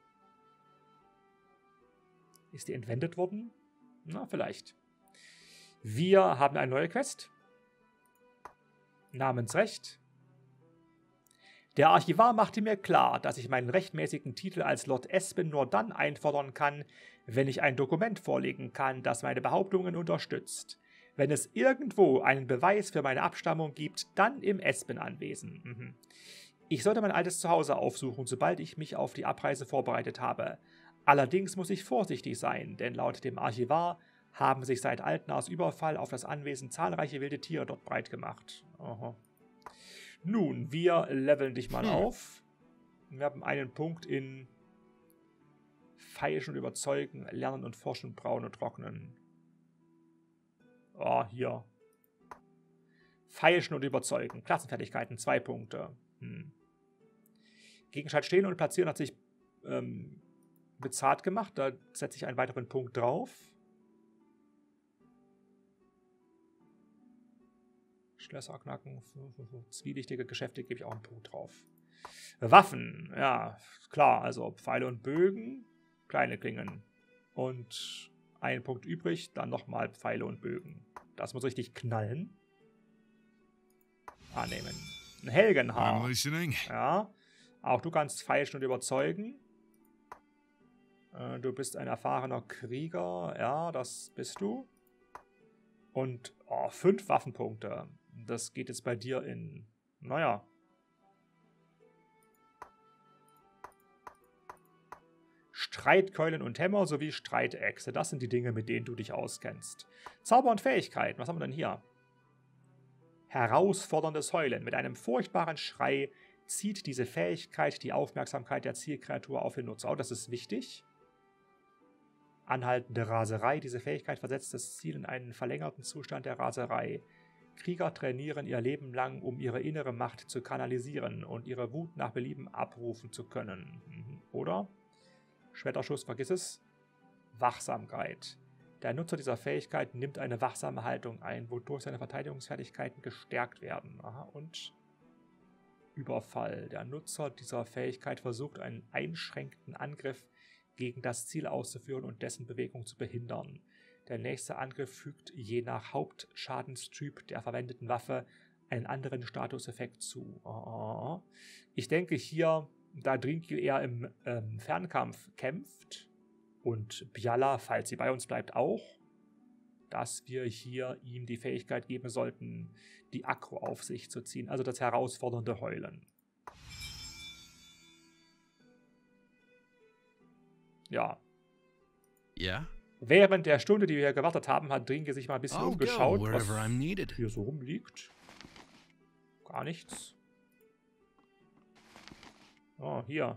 Ist die entwendet worden? Na, vielleicht. Wir haben eine neue Quest. Namensrecht. Der Archivar machte mir klar, dass ich meinen rechtmäßigen Titel als Lord Espen nur dann einfordern kann, wenn ich ein Dokument vorlegen kann, das meine Behauptungen unterstützt. Wenn es irgendwo einen Beweis für meine Abstammung gibt, dann im Espen-Anwesen. Mhm. Ich sollte mein altes Zuhause aufsuchen, sobald ich mich auf die Abreise vorbereitet habe. Allerdings muss ich vorsichtig sein, denn laut dem Archivar haben sich seit Altnars Überfall auf das Anwesen zahlreiche wilde Tiere dort breit gemacht. Aha. Nun, wir leveln dich mal Hm. auf. Wir haben einen Punkt in Feilschen und Überzeugen, Lernen und Forschen, Brauen und Trocknen. Oh, hier. Feilschen und Überzeugen. Klassenfertigkeiten, zwei Punkte. Hm. Gegenstand stehen und platzieren hat sich ähm, bezahlt gemacht. Da setze ich einen weiteren Punkt drauf. Schlösser knacken, zwielichtige Geschäfte gebe ich auch einen Punkt drauf. Waffen, ja, klar, also Pfeile und Bögen, kleine Klingen. Und ein Punkt übrig, dann nochmal Pfeile und Bögen. Das muss richtig knallen. Annehmen. Ein Helgenhaar. I'm listening. Ja, auch du kannst feilschen und überzeugen. Äh, du bist ein erfahrener Krieger, ja, das bist du. Und oh, fünf Waffenpunkte. Das geht jetzt bei dir in, naja. Streitkeulen und Hämmer sowie Streitechse. Das sind die Dinge, mit denen du dich auskennst. Zauber und Fähigkeiten. Was haben wir denn hier? Herausforderndes Heulen. Mit einem furchtbaren Schrei zieht diese Fähigkeit die Aufmerksamkeit der Zielkreatur auf den Nutzer. Oh, das ist wichtig. Anhaltende Raserei. Diese Fähigkeit versetzt das Ziel in einen verlängerten Zustand der Raserei. Krieger trainieren ihr Leben lang, um ihre innere Macht zu kanalisieren und ihre Wut nach Belieben abrufen zu können. Mhm. Oder? Schmetterschuss, vergiss es. Wachsamkeit. Der Nutzer dieser Fähigkeit nimmt eine wachsame Haltung ein, wodurch seine Verteidigungsfertigkeiten gestärkt werden. Aha, und Überfall. Der Nutzer dieser Fähigkeit versucht, einen einschränkenden Angriff gegen das Ziel auszuführen und dessen Bewegung zu behindern. Der nächste Angriff fügt je nach Hauptschadenstyp der verwendeten Waffe einen anderen Statuseffekt zu. Oh. Ich denke hier, da Dringil eher im ähm, Fernkampf kämpft und Biala, falls sie bei uns bleibt, auch, dass wir hier ihm die Fähigkeit geben sollten, die Aggro auf sich zu ziehen, also das herausfordernde Heulen. Ja. Yeah? Während der Stunde, die wir hier gewartet haben, hat Dringil sich mal ein bisschen I'll go umgeschaut, wherever was I'm needed. hier so rumliegt. Gar nichts. Oh, hier.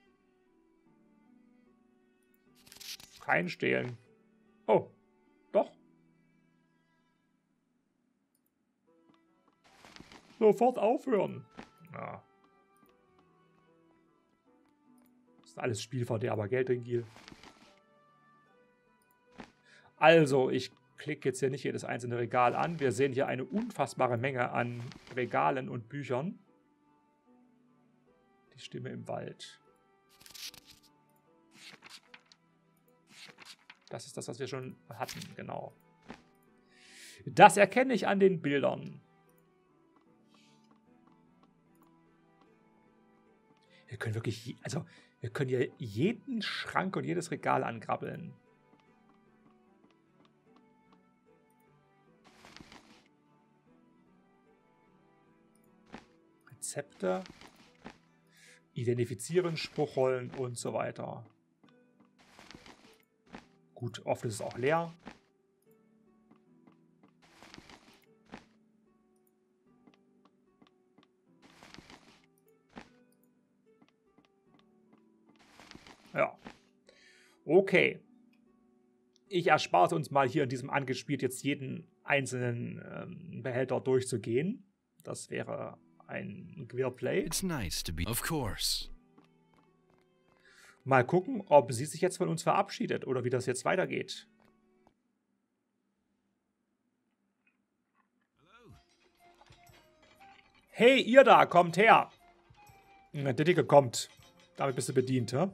Kein Stehlen. Oh, doch. Sofort aufhören. Ja. Das ist alles Spielverderber, gell, Dringil? Also, ich klicke jetzt hier nicht jedes einzelne Regal an. Wir sehen hier eine unfassbare Menge an Regalen und Büchern. Die Stimme im Wald. Das ist das, was wir schon hatten, genau. Das erkenne ich an den Bildern. Wir können wirklich, also, wir können hier jeden Schrank und jedes Regal angrabbeln. Rezepte, identifizieren, Spruchrollen und so weiter. Gut, oft ist es auch leer. Ja. Okay. Ich erspare es uns mal hier in diesem Angespielt jetzt jeden einzelnen ähm, Behälter durchzugehen. Das wäre ein Queerplay. It's nice to be. Of course. Mal gucken, ob sie sich jetzt von uns verabschiedet oder wie das jetzt weitergeht. Hey, ihr da, kommt her. Der Dicke kommt. Damit bist du bedient, hä?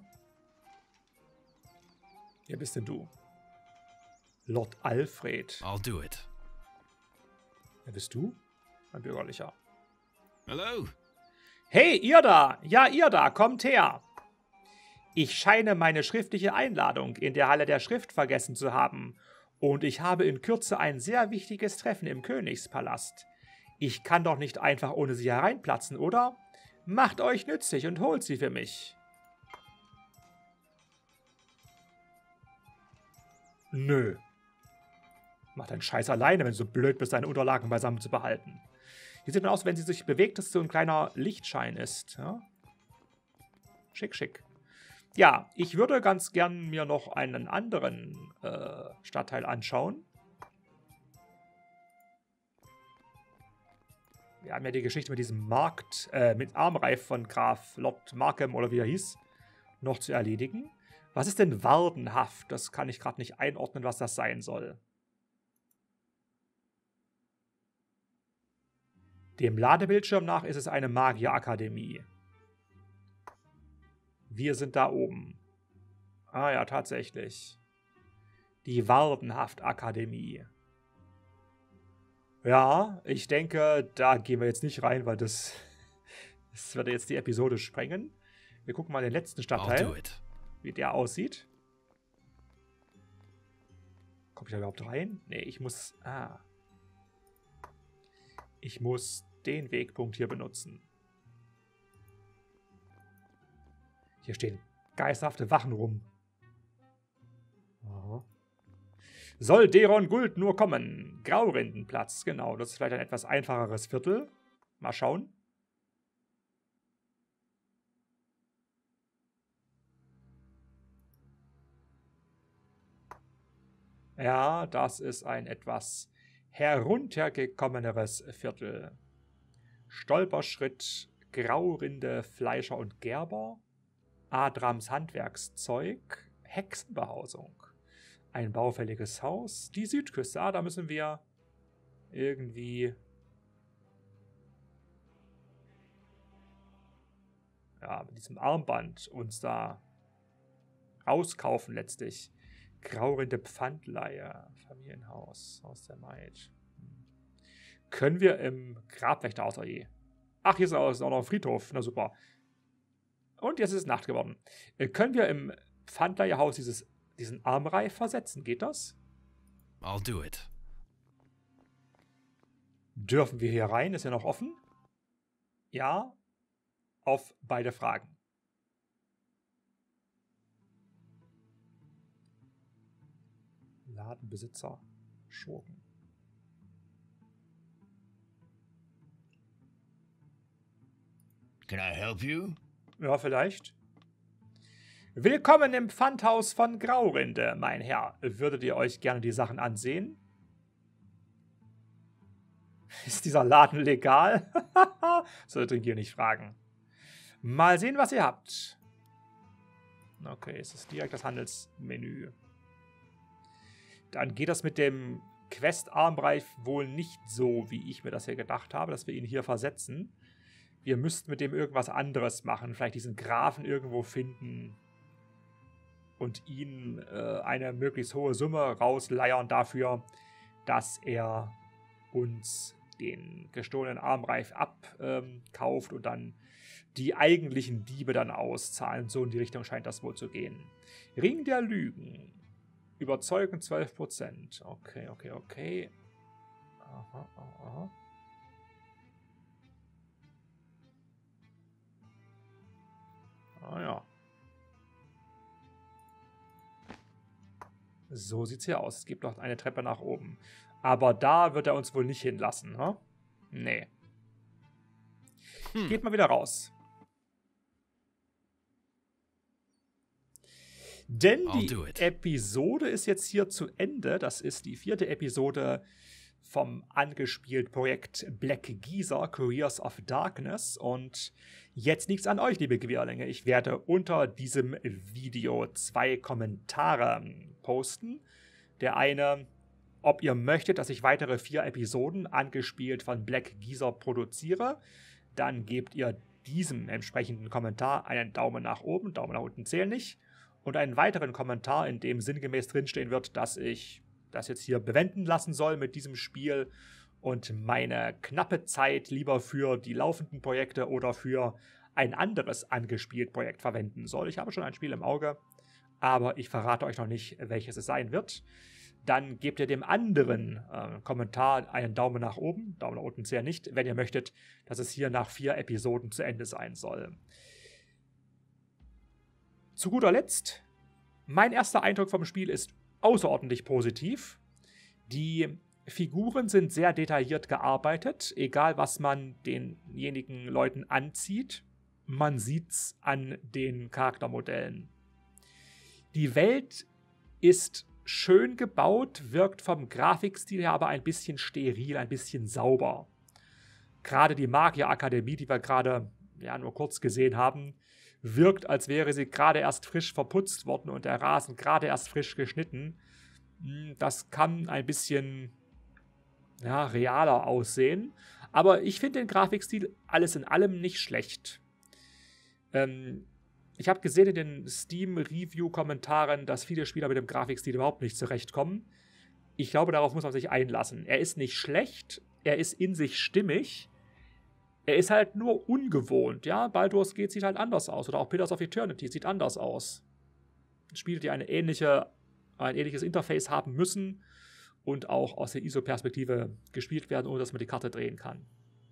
Wer bist denn du? Lord Alfred. I'll do it. Wer bist du? Ein Bürgerlicher. Hello? Hey, ihr da! Ja, ihr da, kommt her! Ich scheine meine schriftliche Einladung in der Halle der Schrift vergessen zu haben, und ich habe in Kürze ein sehr wichtiges Treffen im Königspalast. Ich kann doch nicht einfach ohne sie hereinplatzen, oder? Macht euch nützlich und holt sie für mich. Nö. Mach deinen Scheiß alleine, wenn du so blöd bist, deine Unterlagen beisammen zu behalten. Die sieht dann aus, wenn sie sich bewegt, dass so ein kleiner Lichtschein ist. Ja? Schick, schick. Ja, ich würde ganz gern mir noch einen anderen äh, Stadtteil anschauen. Wir haben ja die Geschichte mit diesem Markt, äh, mit Armreif von Graf Lord Markham oder wie er hieß, noch zu erledigen. Was ist denn Wardenhaft? Das kann ich gerade nicht einordnen, was das sein soll. Dem Ladebildschirm nach ist es eine Magierakademie. Wir sind da oben. Ah ja, tatsächlich. Die Wardenhaft-Akademie. Ja, ich denke, da gehen wir jetzt nicht rein, weil das, das würde jetzt die Episode sprengen. Wir gucken mal den letzten Stadtteil, wie der aussieht. Komme ich da überhaupt rein? Nee, ich muss... Ah. Ich muss den Wegpunkt hier benutzen. Hier stehen geisterhafte Wachen rum. Aha. Soll Deron Guld nur kommen? Graurindenplatz, genau. Das ist vielleicht ein etwas einfacheres Viertel. Mal schauen. Ja, das ist ein etwas heruntergekommeneres Viertel. Stolperschritt, Graurinde, Fleischer und Gerber, Adrams Handwerkszeug, Hexenbehausung, ein baufälliges Haus, die Südküste. Ah, da müssen wir irgendwie... ja, mit diesem Armband uns da auskaufen letztlich. Graurinde Pfandleihe, Familienhaus, Haus der Maid. Hm. Können wir im Grabwächterhaus, oh je. Ach, hier ist auch, ist auch noch ein Friedhof, na super. Und jetzt ist es Nacht geworden. Äh, können wir im Pfandleihehaus dieses, diesen Armreif versetzen? Geht das? I'll do it. Dürfen wir hier rein? Ist ja noch offen? Ja. Auf beide Fragen. Ladenbesitzer, Schurken. Can I help you? Ja, vielleicht. Willkommen im Pfandhaus von Graurinde, mein Herr. Würdet ihr euch gerne die Sachen ansehen? Ist dieser Laden legal? Sollte ich hier nicht fragen. Mal sehen, was ihr habt. Okay, es ist direkt das Handelsmenü. Dann geht das mit dem Quest-Armreif wohl nicht so, wie ich mir das hier gedacht habe, dass wir ihn hier versetzen. Wir müssten mit dem irgendwas anderes machen. Vielleicht diesen Grafen irgendwo finden und ihn äh, eine möglichst hohe Summe rausleiern dafür, dass er uns den gestohlenen Armreif abkauft ähm, und dann die eigentlichen Diebe dann auszahlen. So in die Richtung scheint das wohl zu gehen. Ring der Lügen. Überzeugen zwölf Prozent. Okay, okay, okay. Aha, aha. Ah ja. So sieht's hier aus. Es gibt noch eine Treppe nach oben. Aber da wird er uns wohl nicht hinlassen, ne? Nee. Hm. Geht mal wieder raus. Denn die Episode ist jetzt hier zu Ende. Das ist die vierte Episode vom angespielt Projekt Black Geezer, Couriers of Darkness. Und jetzt liegt's an euch, liebe Querlinge. Ich werde unter diesem Video zwei Kommentare posten. Der eine, ob ihr möchtet, dass ich weitere vier Episoden angespielt von Black Geezer produziere. Dann gebt ihr diesem entsprechenden Kommentar einen Daumen nach oben. Daumen nach unten zählen nicht. Und einen weiteren Kommentar, in dem sinngemäß drinstehen wird, dass ich das jetzt hier bewenden lassen soll mit diesem Spiel und meine knappe Zeit lieber für die laufenden Projekte oder für ein anderes angespielt Projekt verwenden soll. Ich habe schon ein Spiel im Auge, aber ich verrate euch noch nicht, welches es sein wird. Dann gebt ihr dem anderen äh, Kommentar einen Daumen nach oben, Daumen nach unten sehr nicht, wenn ihr möchtet, dass es hier nach vier Episoden zu Ende sein soll. Zu guter Letzt, mein erster Eindruck vom Spiel ist außerordentlich positiv. Die Figuren sind sehr detailliert gearbeitet, egal was man denjenigen Leuten anzieht. Man sieht's an den Charaktermodellen. Die Welt ist schön gebaut, wirkt vom Grafikstil her aber ein bisschen steril, ein bisschen sauber. Gerade die Magierakademie, die wir gerade ja, nur kurz gesehen haben, wirkt, als wäre sie gerade erst frisch verputzt worden und der Rasen gerade erst frisch geschnitten. Das kann ein bisschen ja, realer aussehen. Aber ich finde den Grafikstil alles in allem nicht schlecht. Ähm, ich habe gesehen in den Steam-Review-Kommentaren, dass viele Spieler mit dem Grafikstil überhaupt nicht zurechtkommen. Ich glaube, darauf muss man sich einlassen. Er ist nicht schlecht, er ist in sich stimmig. Er ist halt nur ungewohnt, ja. Baldur's Gate sieht halt anders aus. Oder auch Pillars of Eternity sieht anders aus. Spiele, die eine ähnliche, ein ähnliches Interface haben müssen und auch aus der I S O-Perspektive gespielt werden, ohne dass man die Karte drehen kann.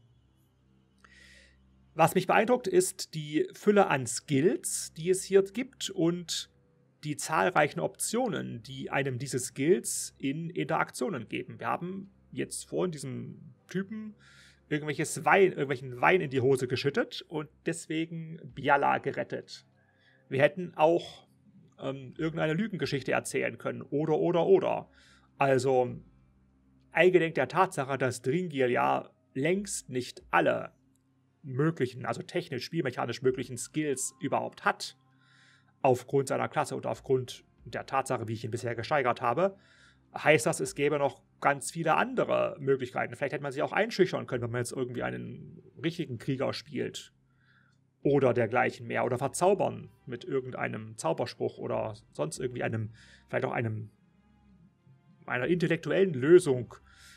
Was mich beeindruckt, ist die Fülle an Skills, die es hier gibt und die zahlreichen Optionen, die einem diese Skills in Interaktionen geben. Wir haben jetzt vorhin diesem Typen irgendwelches Wein, irgendwelchen Wein in die Hose geschüttet und deswegen Biala gerettet. Wir hätten auch ähm, irgendeine Lügengeschichte erzählen können. Oder, oder, oder. Also, eingedenk der Tatsache, dass Dringil ja längst nicht alle möglichen, also technisch, spielmechanisch möglichen Skills überhaupt hat, aufgrund seiner Klasse und aufgrund der Tatsache, wie ich ihn bisher gesteigert habe, heißt das, es gäbe noch ganz viele andere Möglichkeiten. Vielleicht hätte man sich auch einschüchtern können, wenn man jetzt irgendwie einen richtigen Krieger spielt. Oder dergleichen mehr. Oder verzaubern mit irgendeinem Zauberspruch oder sonst irgendwie einem, vielleicht auch einem, einer intellektuellen Lösung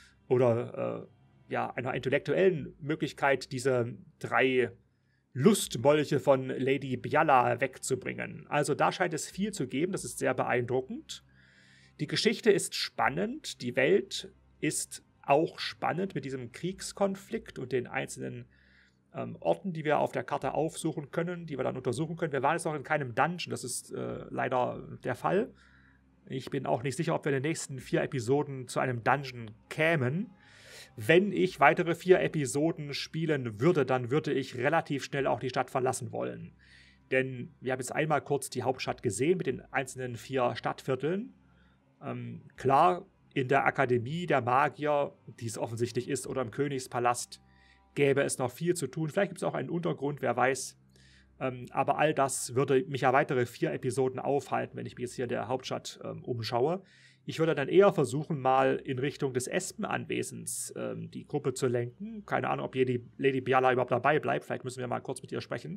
oder äh, ja, einer intellektuellen Möglichkeit, diese drei Lustmolche von Lady Biala wegzubringen. Also da scheint es viel zu geben, das ist sehr beeindruckend. Die Geschichte ist spannend, die Welt ist auch spannend mit diesem Kriegskonflikt und den einzelnen ähm, Orten, die wir auf der Karte aufsuchen können, die wir dann untersuchen können. Wir waren jetzt noch in keinem Dungeon, das ist äh, leider der Fall. Ich bin auch nicht sicher, ob wir in den nächsten vier Episoden zu einem Dungeon kämen. Wenn ich weitere vier Episoden spielen würde, dann würde ich relativ schnell auch die Stadt verlassen wollen. Denn wir haben jetzt einmal kurz die Hauptstadt gesehen mit den einzelnen vier Stadtvierteln. Ähm, klar, in der Akademie der Magier, die es offensichtlich ist, oder im Königspalast, gäbe es noch viel zu tun. Vielleicht gibt es auch einen Untergrund, wer weiß. Ähm, aber all das würde mich ja weitere vier Episoden aufhalten, wenn ich mich jetzt hier in der Hauptstadt ähm, umschaue. Ich würde dann eher versuchen, mal in Richtung des Espenanwesens ähm, die Gruppe zu lenken. Keine Ahnung, ob Lady, Lady Biala überhaupt dabei bleibt. Vielleicht müssen wir mal kurz mit ihr sprechen.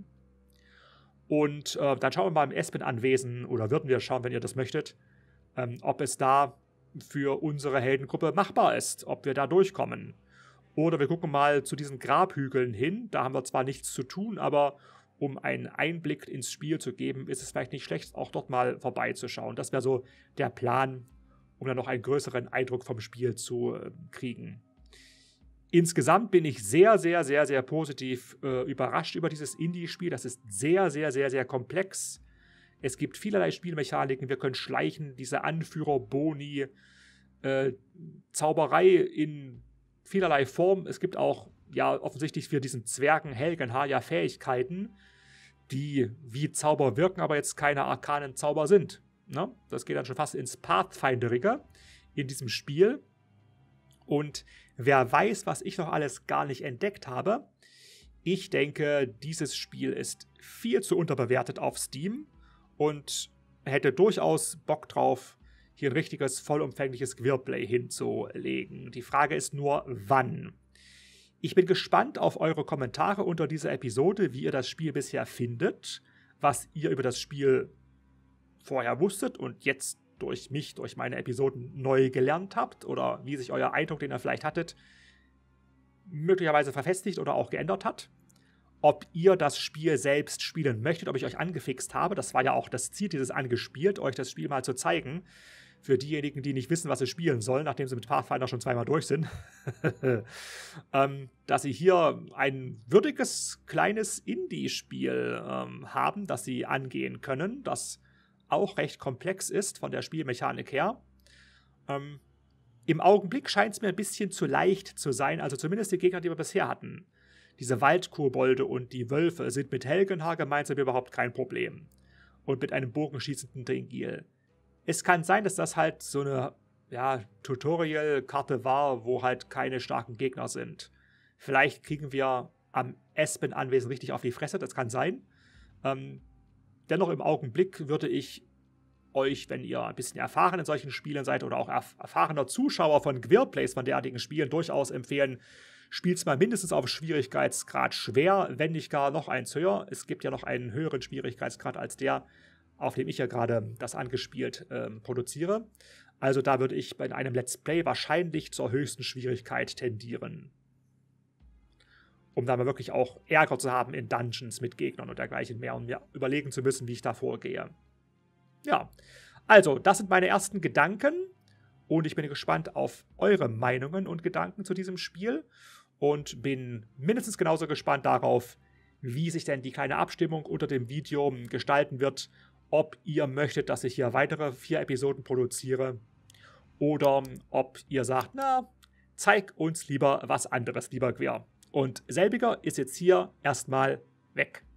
Und äh, dann schauen wir mal im Espenanwesen, oder würden wir schauen, wenn ihr das möchtet, ähm, ob es da für unsere Heldengruppe machbar ist, ob wir da durchkommen. Oder wir gucken mal zu diesen Grabhügeln hin. Da haben wir zwar nichts zu tun, aber um einen Einblick ins Spiel zu geben, ist es vielleicht nicht schlecht, auch dort mal vorbeizuschauen. Das wäre so der Plan, um dann noch einen größeren Eindruck vom Spiel zu äh, kriegen. Insgesamt bin ich sehr, sehr, sehr, sehr positiv äh, überrascht über dieses Indie-Spiel. Das ist sehr, sehr, sehr, sehr komplex. Es gibt vielerlei Spielmechaniken. Wir können schleichen, diese Anführer-Boni, äh, Zauberei in vielerlei Form. Es gibt auch, ja, offensichtlich für diesen Zwergen Helgenhaar ja Fähigkeiten, die wie Zauber wirken, aber jetzt keine arkanen Zauber sind. Ne? Das geht dann schon fast ins Pathfinderige in diesem Spiel. Und wer weiß, was ich noch alles gar nicht entdeckt habe. Ich denke, dieses Spiel ist viel zu unterbewertet auf Steam und hätte durchaus Bock drauf, hier ein richtiges, vollumfängliches Queerplay hinzulegen. Die Frage ist nur, wann. Ich bin gespannt auf eure Kommentare unter dieser Episode, wie ihr das Spiel bisher findet, was ihr über das Spiel vorher wusstet und jetzt durch mich, durch meine Episoden neu gelernt habt oder wie sich euer Eindruck, den ihr vielleicht hattet, möglicherweise verfestigt oder auch geändert hat. Ob ihr das Spiel selbst spielen möchtet, ob ich euch angefixt habe. Das war ja auch das Ziel dieses Angespielt, euch das Spiel mal zu zeigen. Für diejenigen, die nicht wissen, was sie spielen sollen, nachdem sie mit Pathfinder schon zweimal durch sind. ähm, dass sie hier ein würdiges, kleines Indie-Spiel ähm, haben, das sie angehen können, das auch recht komplex ist von der Spielmechanik her. Ähm, Im Augenblick scheint es mir ein bisschen zu leicht zu sein, also zumindest die Gegner, die wir bisher hatten. Diese Waldkobolde und die Wölfe sind mit Helgenhaar gemeinsam überhaupt kein Problem. Und mit einem bogenschießenden Dringil. Es kann sein, dass das halt so eine ja, Tutorial-Karte war, wo halt keine starken Gegner sind. Vielleicht kriegen wir am Espen-Anwesen richtig auf die Fresse, das kann sein. Ähm, dennoch im Augenblick würde ich euch, wenn ihr ein bisschen erfahren in solchen Spielen seid oder auch erf erfahrener Zuschauer von Queerplays von derartigen Spielen, durchaus empfehlen, spielt es mal mindestens auf Schwierigkeitsgrad schwer, wenn nicht gar noch eins höher. Es gibt ja noch einen höheren Schwierigkeitsgrad als der, auf dem ich ja gerade das angespielt ähm, produziere. Also da würde ich bei einem Let's Play wahrscheinlich zur höchsten Schwierigkeit tendieren. Um da mal wirklich auch Ärger zu haben in Dungeons mit Gegnern und dergleichen mehr und mir überlegen zu müssen, wie ich da vorgehe. Ja, also das sind meine ersten Gedanken und ich bin gespannt auf eure Meinungen und Gedanken zu diesem Spiel und bin mindestens genauso gespannt darauf, wie sich denn die kleine Abstimmung unter dem Video gestalten wird, ob ihr möchtet, dass ich hier weitere vier Episoden produziere oder ob ihr sagt, na, zeig uns lieber was anderes, lieber Queer. Und selbiger ist jetzt hier erstmal weg.